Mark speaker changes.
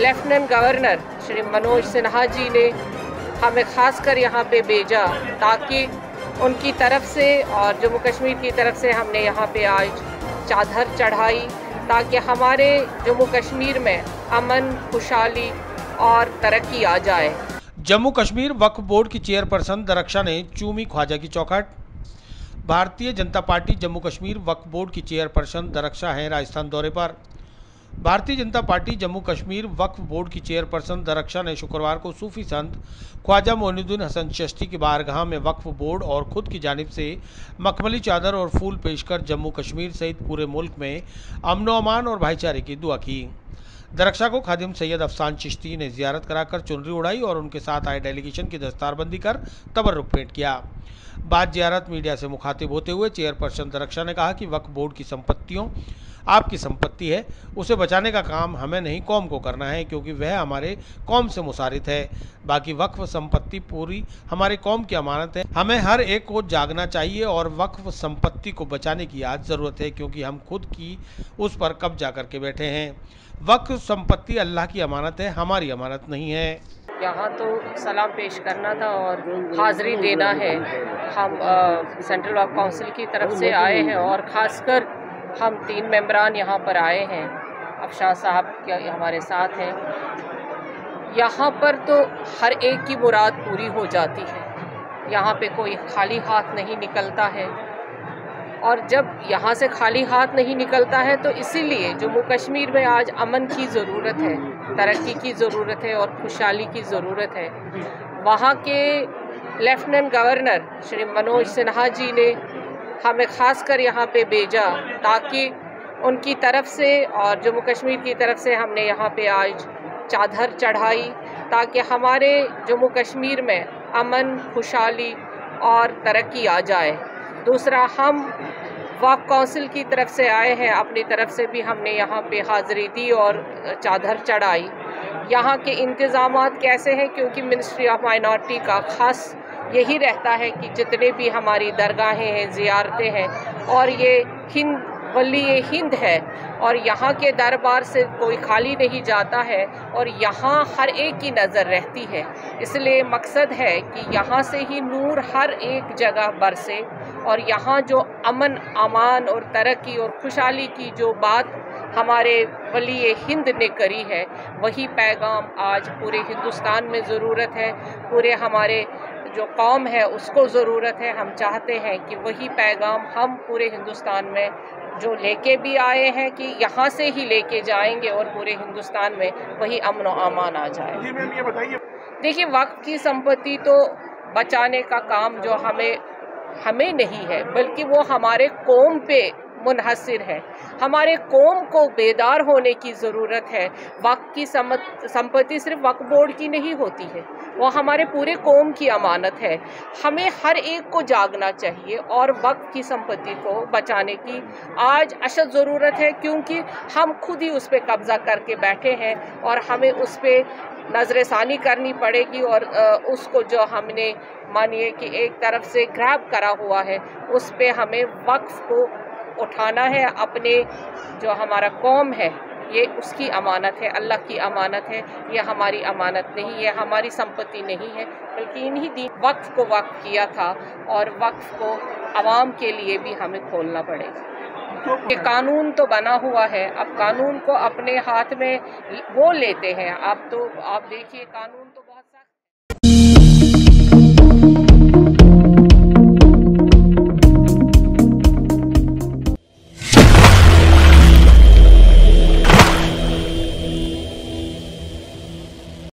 Speaker 1: Lieutenant governor Shri Manoj Sinha ji ने हमें खासकर यहाँ पे भेजा ताकि उनकी तरफ से और जम्मू कश्मीर की तरफ से हमने यहाँ पे आज चादर चढ़ाई ताकि हमारे जम्मू कश्मीर में अमन, खुशहाली और तरक्की आ जाए।
Speaker 2: जम्मू कश्मीर वक्फ बोर्ड की चेयरपर्सन दरक्षा ने चूमी ख्वाजा की चौखट। भारतीय जनता पार्टी जम्मू कश्मीर वक्फ बोर्ड की चेयरपर्सन दरक्षा हैं राजस्थान दौरे पर। भारतीय जनता पार्टी जम्मू कश्मीर वक्फ बोर्ड की चेयरपर्सन दरक्षा ने शुक्रवार को सूफी संत ख्वाजा मोइनुद्दीन हसन चिश्ती की बारगाह में वक्फ बोर्ड और खुद की जानिब से मखमली चादर और फूल पेश कर जम्मू कश्मीर सहित पूरे मुल्क में अमन अमान और भाईचारे की दुआ की। दरक्षा को खादिम सैयद अफसान चिश्ती ने जियारत कराकर चुनरी उड़ाई और उनके साथ आए डेलीगेशन की दस्तारबंदी कर तबर्रुक भेंट किया। बाद जियारत मीडिया से मुखातिब होते हुए चेयरपर्सन दरक्षा ने कहा कि वक्फ बोर्ड की संपत्तियों आपकी संपत्ति है, उसे बचाने का काम हमें नहीं कौम को करना है क्योंकि वह हमारे कौम से मुसारित है। बाकी वक्फ संपत्ति पूरी हमारे कौम की अमानत है। हमें हर एक को जागना चाहिए और वक्फ संपत्ति को बचाने की आज ज़रूरत है क्योंकि हम खुद की उस पर कब्जा करके बैठे हैं। वक्फ संपत्ति अल्लाह की अमानत है, हमारी अमानत नहीं है।
Speaker 1: यहाँ तो सलाम पेश करना था और हाज़िरी देना है। हम सेंट्रल वक्फ काउंसिल की तरफ से आए हैं और ख़ासकर हम 3 मेंबरान यहाँ पर आए हैं। अफशान साहब के हमारे साथ हैं। यहाँ पर तो हर एक की मुराद पूरी हो जाती है। यहाँ पे कोई खाली हाथ नहीं निकलता है और जब यहाँ से खाली हाथ नहीं निकलता है तो इसीलिए जम्मू कश्मीर में आज अमन की ज़रूरत है, तरक्की की ज़रूरत है और खुशहाली की ज़रूरत है। वहाँ के लेफ्टिनेंट गवर्नर श्री मनोज सिन्हा जी ने हमें खासकर यहाँ पे भेजा ताकि उनकी तरफ से और जम्मू कश्मीर की तरफ से हमने यहाँ पे आज चादर चढ़ाई ताकि हमारे जम्मू कश्मीर में अमन, खुशहाली और तरक्की आ जाए। दूसरा, हम वक्फ काउंसिल की तरफ से आए हैं, अपनी तरफ से भी हमने यहाँ पे हाज़िरी दी और चादर चढ़ाई। यहाँ के इंतज़ामात कैसे हैं क्योंकि मिनिस्ट्री ऑफ माइनॉरिटी का ख़ास यही रहता है कि जितने भी हमारी दरगाहें हैं, ज़ियारतें हैं और ये हिंद वली हिंद है और यहाँ के दरबार से कोई खाली नहीं जाता है और यहाँ हर एक की नज़र रहती है। इसलिए मकसद है कि यहाँ से ही नूर हर एक जगह बरसे और यहाँ जो अमन, अमान और तरक्की और खुशहाली की जो बात हमारे वली हिंद ने करी है, वही पैगाम आज पूरे हिंदुस्तान में ज़रूरत है। पूरे हमारे जो कौम है उसको ज़रूरत है। हम चाहते हैं कि वही पैगाम हम पूरे हिंदुस्तान में जो लेके भी आए हैं कि यहाँ से ही लेके जाएंगे और पूरे हिंदुस्तान में वही अमन और अमान आ जाए।
Speaker 3: जी मैम, ये बताइए।
Speaker 1: देखिए, वक्फ की संपत्ति तो बचाने का काम जो हमें नहीं है बल्कि वो हमारे कौम पे मुनहसिर है। हमारे कौम को बेदार होने की ज़रूरत है। वक्फ की संपत्ति सिर्फ वक्फ बोर्ड की नहीं होती है, वो हमारे पूरे कौम की अमानत है। हमें हर एक को जागना चाहिए और वक्फ की संपत्ति को बचाने की आज अशद ज़रूरत है क्योंकि हम खुद ही उस पर कब्ज़ा करके बैठे हैं और हमें उस पर नज़रसानी करनी पड़ेगी और उसको जो हमने मानिए कि एक तरफ से ग्रैब करा हुआ है उस पे हमें वक्फ को उठाना है। अपने जो हमारा कौम है ये उसकी अमानत है, अल्लाह की अमानत है। ये हमारी अमानत नहीं है, हमारी संपत्ति नहीं है बल्कि इन्हीं दी वक्फ को वक्फ किया था और वक्फ को आवाम के लिए भी हमें खोलना पड़ेगा। ये कानून तो बना हुआ है, अब कानून को अपने हाथ में वो लेते हैं। अब तो आप देखिए, कानून तो